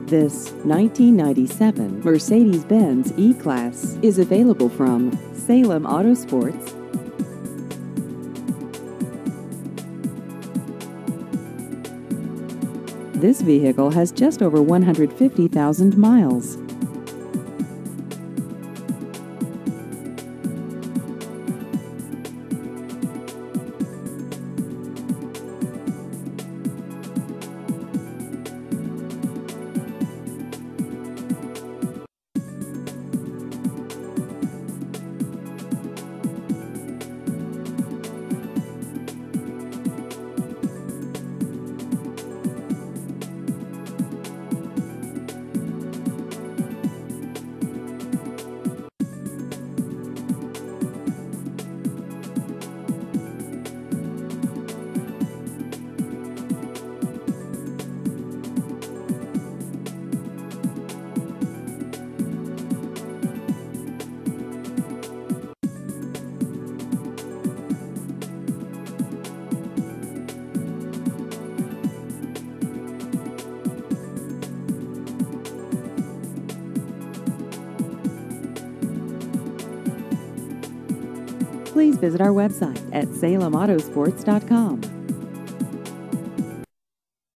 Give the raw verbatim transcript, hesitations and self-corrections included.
This nineteen ninety-seven Mercedes-Benz E-Class is available from Salem Auto Sports. This vehicle has just over one hundred fifty thousand miles. Please visit our website at salem autosports dot com.